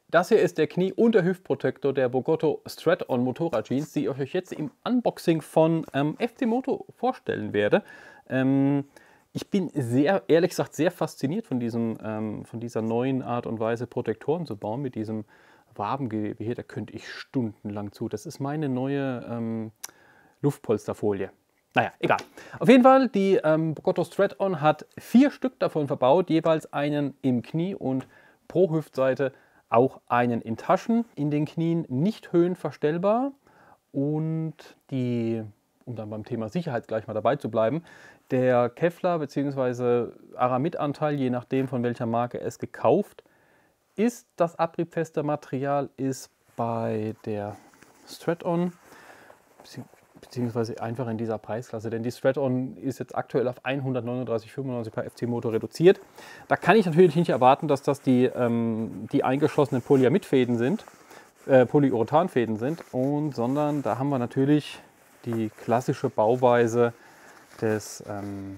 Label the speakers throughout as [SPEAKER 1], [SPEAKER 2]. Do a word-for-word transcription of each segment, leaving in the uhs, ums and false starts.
[SPEAKER 1] Das hier ist der Knie- und der Hüftprotektor der Bogotto Strat-On Motorrad Jeans, die ich euch jetzt im Unboxing von ähm, F C Moto vorstellen werde. Ähm, ich bin sehr, ehrlich gesagt, sehr fasziniert von, diesem, ähm, von dieser neuen Art und Weise, Protektoren zu bauen, mit diesem Wabengewebe hier. Da könnte ich stundenlang zu. Das ist meine neue ähm, Luftpolsterfolie. Naja, egal. Auf jeden Fall, die ähm, Bogotto Strat-On hat vier Stück davon verbaut, jeweils einen im Knie und pro Hüftseite auch einen in Taschen, in den Knien nicht höhenverstellbar. Und die, um dann beim Thema Sicherheit gleich mal dabei zu bleiben, der Kevlar bzw. Aramidanteil, je nachdem von welcher Marke es gekauft ist, das abriebfeste Material ist bei der Strat-On beziehungsweise einfach in dieser Preisklasse, denn die Strat-On ist jetzt aktuell auf hundertneununddreißig Komma fünfundneunzig bei F C Moto reduziert. Da kann ich natürlich nicht erwarten, dass das die, ähm, die eingeschossenen Polyamidfäden sind, äh, Polyurethanfäden sind, und, sondern da haben wir natürlich die klassische Bauweise des ähm,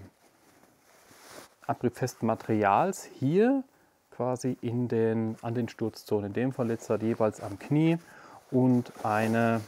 [SPEAKER 1] abriebfesten Materials hier quasi in den, an den Sturzzonen. In dem Fall jetzt halt jeweils am Knie und eine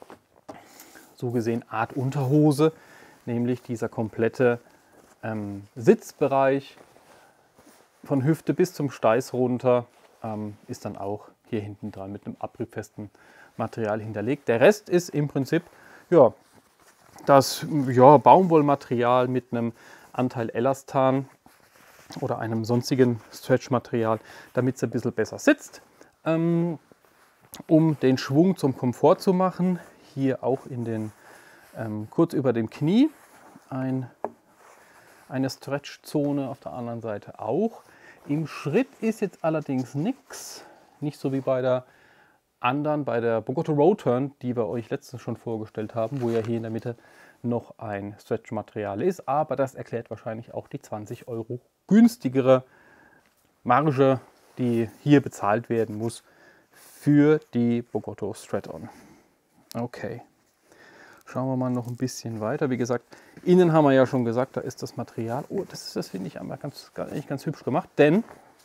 [SPEAKER 1] so gesehen Art Unterhose, nämlich dieser komplette ähm, Sitzbereich von Hüfte bis zum Steiß runter ähm, ist dann auch hier hinten dran mit einem abriebfesten Material hinterlegt. Der Rest ist im Prinzip ja, das ja, Baumwollmaterial mit einem Anteil Elastan oder einem sonstigen Stretchmaterial, damit es ein bisschen besser sitzt. Ähm, um den Schwung zum Komfort zu machen, hier auch in den, ähm, kurz über dem Knie ein, eine Stretchzone, auf der anderen Seite auch. Im Schritt ist jetzt allerdings nichts, nicht so wie bei der anderen, bei der Bogotto Road Turn, die wir euch letztens schon vorgestellt haben, wo ja hier in der Mitte noch ein Stretchmaterial ist, aber das erklärt wahrscheinlich auch die zwanzig Euro günstigere Marge, die hier bezahlt werden muss für die Bogotto Strat-On. Okay, schauen wir mal noch ein bisschen weiter. Wie gesagt, innen haben wir ja schon gesagt, da ist das Material. Oh, das, ist, das finde ich einmal ganz, ganz, ganz hübsch gemacht, denn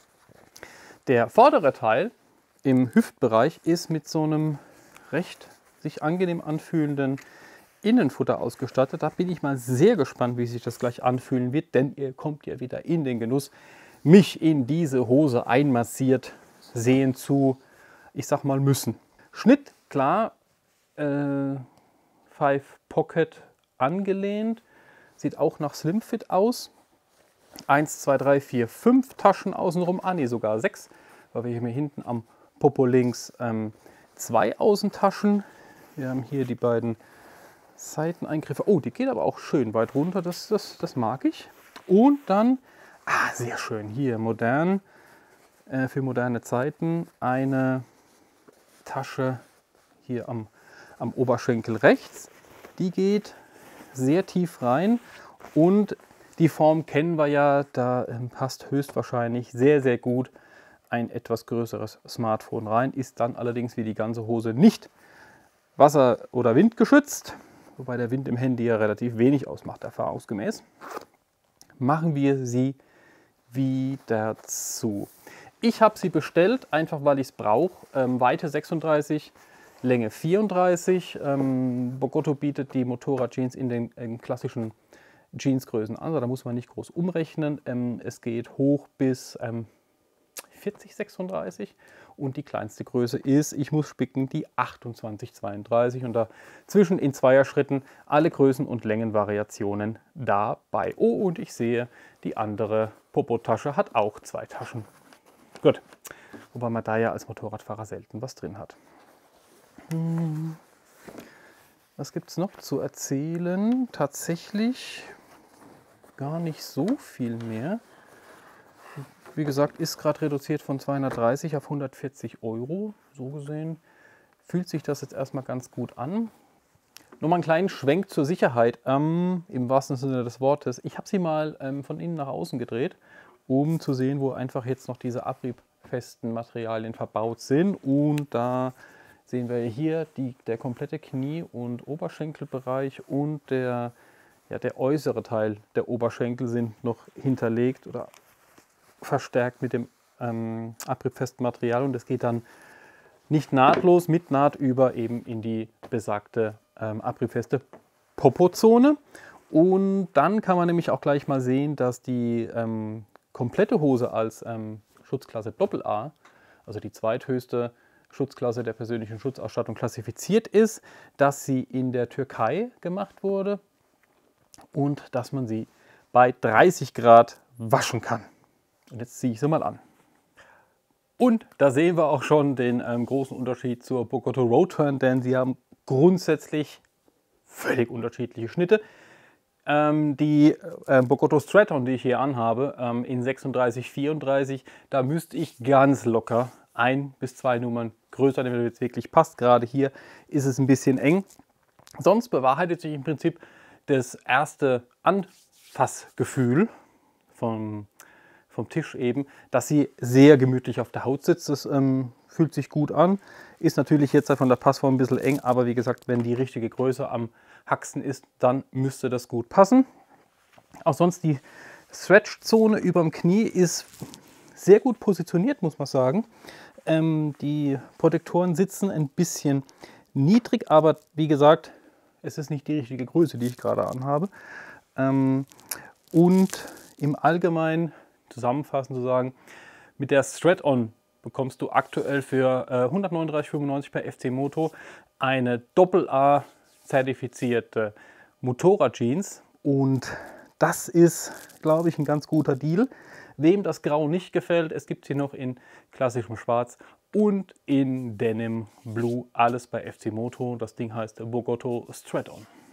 [SPEAKER 1] der vordere Teil im Hüftbereich ist mit so einem recht sich angenehm anfühlenden Innenfutter ausgestattet. Da bin ich mal sehr gespannt, wie sich das gleich anfühlen wird, denn ihr kommt ja wieder in den Genuss, mich in diese Hose einmassiert sehen zu, ich sag mal, müssen. Schnitt, klar, äh, Five Pocket angelehnt, sieht auch nach Slim Fit aus. eins, zwei, drei, vier, fünf Taschen außenrum, ah ne, sogar sechs, weil wir hier hinten am Popo links ähm, zwei Außentaschen. Wir haben hier die beiden Seiteneingriffe. Oh, die geht aber auch schön weit runter, das, das, das mag ich. Und dann, ah, sehr schön, hier modern, äh, für moderne Zeiten, eine Tasche hier am, am Oberschenkel rechts. Die geht sehr tief rein und die Form kennen wir ja, da ähm, passt höchstwahrscheinlich sehr, sehr gut ein etwas größeres Smartphone rein, ist dann allerdings wie die ganze Hose nicht wasser- oder windgeschützt, wobei der Wind im Handy ja relativ wenig ausmacht, erfahrungsgemäß. Machen wir sie wieder zu. Ich habe sie bestellt, einfach weil ich es brauche. Ähm, Weite sechsunddreißig, Länge vierunddreißig. Ähm, Bogotto bietet die Motorrad-Jeans in den in klassischen Jeansgrößen an, also da muss man nicht groß umrechnen. Ähm, es geht hoch bis ähm, vierzig sechsunddreißig und die kleinste Größe ist, ich muss spicken, die achtundzwanzig zweiunddreißig und dazwischen in Zweierschritten alle Größen und Längenvariationen dabei. Oh, und ich sehe, die andere Popo-Tasche hat auch zwei Taschen. Gut, wobei man da ja als Motorradfahrer selten was drin hat. Hm. Was gibt es noch zu erzählen? Tatsächlich gar nicht so viel mehr. Wie gesagt, ist gerade reduziert von zweihundertdreißig auf hundertvierzig Euro. So gesehen fühlt sich das jetzt erstmal ganz gut an. Nochmal einen kleinen Schwenk zur Sicherheit, ähm, im wahrsten Sinne des Wortes. Ich habe sie mal ähm, von innen nach außen gedreht, um zu sehen, wo einfach jetzt noch diese abriebfesten Materialien verbaut sind. Und da sehen wir hier die, der komplette Knie- und Oberschenkelbereich und der, ja, der äußere Teil der Oberschenkel sind noch hinterlegt oder verstärkt mit dem ähm, abriebfesten Material und es geht dann nicht nahtlos mit Naht über eben in die besagte ähm, abriebfeste Popozone. Und dann kann man nämlich auch gleich mal sehen, dass die ähm, komplette Hose als ähm, Schutzklasse Doppel A, also die zweithöchste Schutzklasse der persönlichen Schutzausstattung, klassifiziert ist, dass sie in der Türkei gemacht wurde und dass man sie bei dreißig Grad waschen kann. Und jetzt ziehe ich sie mal an. Und da sehen wir auch schon den ähm, großen Unterschied zur Bogoto Roadturn, denn sie haben grundsätzlich völlig unterschiedliche Schnitte. Ähm, die äh, Bogoto Straton, die ich hier anhabe, ähm, in sechsunddreißig vierunddreißig, da müsste ich ganz locker ein bis zwei Nummern größer, wenn es jetzt wirklich passt. Gerade hier ist es ein bisschen eng. Sonst bewahrheitet sich im Prinzip das erste Anfassgefühl vom, vom Tisch eben, dass sie sehr gemütlich auf der Haut sitzt. Das ähm, fühlt sich gut an. Ist natürlich jetzt von der Passform ein bisschen eng, aber wie gesagt, wenn die richtige Größe am Haxen ist, dann müsste das gut passen. Auch sonst die Stretch-Zone über dem Knie ist sehr gut positioniert, muss man sagen. Ähm, die Protektoren sitzen ein bisschen niedrig, aber wie gesagt, es ist nicht die richtige Größe, die ich gerade anhabe. Ähm, und im Allgemeinen zusammenfassend zu sagen, mit der Strat-On bekommst du aktuell für äh, hundertneununddreißig Euro fünfundneunzig bei F C Moto eine Doppel A zertifizierte Motorrad-Jeans und das ist, glaube ich, ein ganz guter Deal. Wem das Grau nicht gefällt, es gibt sie noch in klassischem Schwarz und in Denim Blue, alles bei F C Moto. Das Ding heißt Bogoto Strat-On.